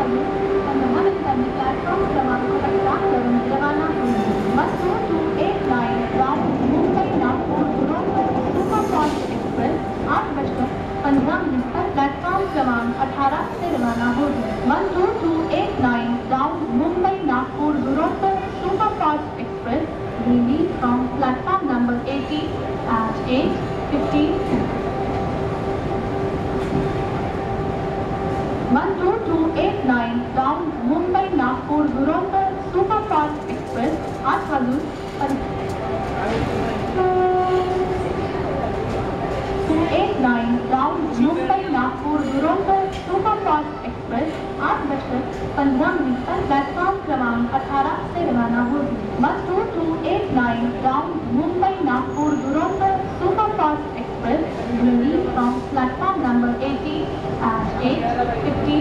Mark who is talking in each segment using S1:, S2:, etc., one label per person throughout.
S1: पंधरा प्लॅटफॉर्म क्रमांक 17 वरून रवाना होईल. Must go to 89 bound Mumbai Nagpur Duronto superfast express 8:15 पर प्लेटफॉर्म क्रमांक 18 से रवाना होगी. Must go to 89 bound Mumbai Nagpur Duronto superfast express will leave from platform number 80 at 8:15. 12289 bound Mumbai Nagpur Duronto superfast express 8 वाजून 289 bound Mumbai Nagpur Duronto superfast express 8:15 पर प्लेटफॉर्म क्रमांक 18 से रवाना होगी. Must go to 89 bound Mumbai Nagpur Duronto superfast express will leave from platform number 80 at 8:15.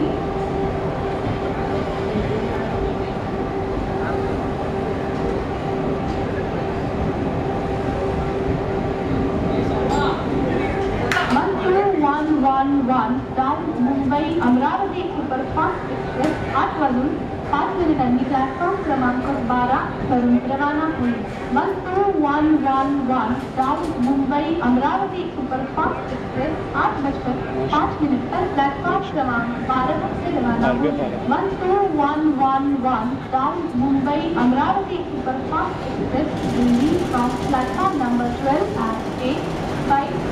S1: Down Mumbai Amravati superfast express 8 वाजून 5 मिनिटांनी platform क्रमांक 12 वरून रवाना होईल. 12111 down Mumbai Amravati superfast express 8:05 पर प्लॅटफॉर्म क्रमांक 12 से रवाना होगी. 12111 down Mumbai Amravati superfast express will leave from platform number 12 at 8:05.